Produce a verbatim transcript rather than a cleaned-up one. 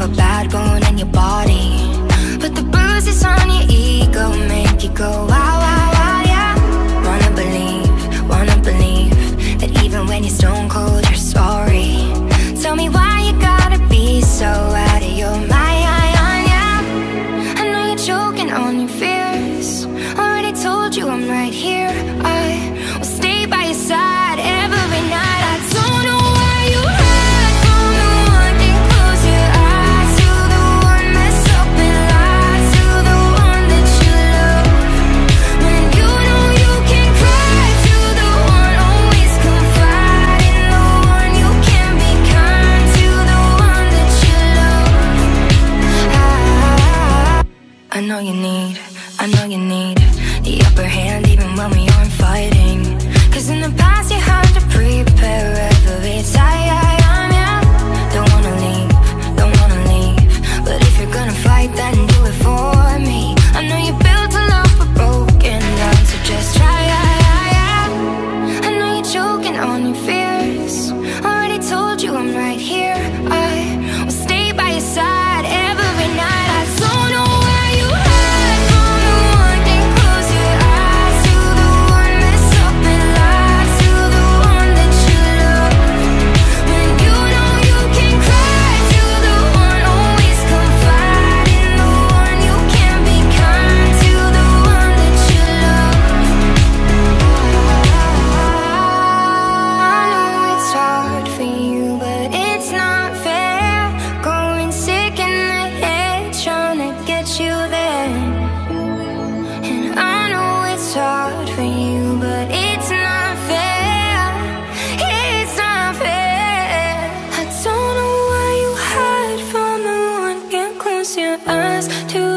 a bad bone in your body, but the bruises on your ego make you go wow, wow, wow, yeah. Wanna believe, wanna believe that even when you're stone cold, you're sorry. Tell me why you gotta be so out of your mind, yeah. I know you're choking on your fears. Already told you I'm right here. I will stay by your side every night. I don't know where you hide from the one that close your eyes to, the one mess up and lie to, the one that you love. When you know you can cry to, the one always confide in, the one you can be kind to, the one that you love. I, I know you need, I know you need the upper hand even when we aren't fighting. Cause in the past you had to prepare every time, yeah. Don't wanna leave, don't wanna leave, but if you're gonna fight then do it for me. I know you built a love but broken down, so just try, yeah. I know you're choking on your fears. Already told you I'm right here. I will stay by your side every night. I don't know where you hide from the one that close your eyes to, the one mess up and lie to, the one that you love. When you know you can cry to, the one always confide in, the one you can be kind to, the one that you love. I know it's hard for you, but it's not fair. Going sick in the head, trying to get you there. And I know it's hard for you, but it's not fair. It's not fair. I don't know why you hide from the one. Can't close your eyes to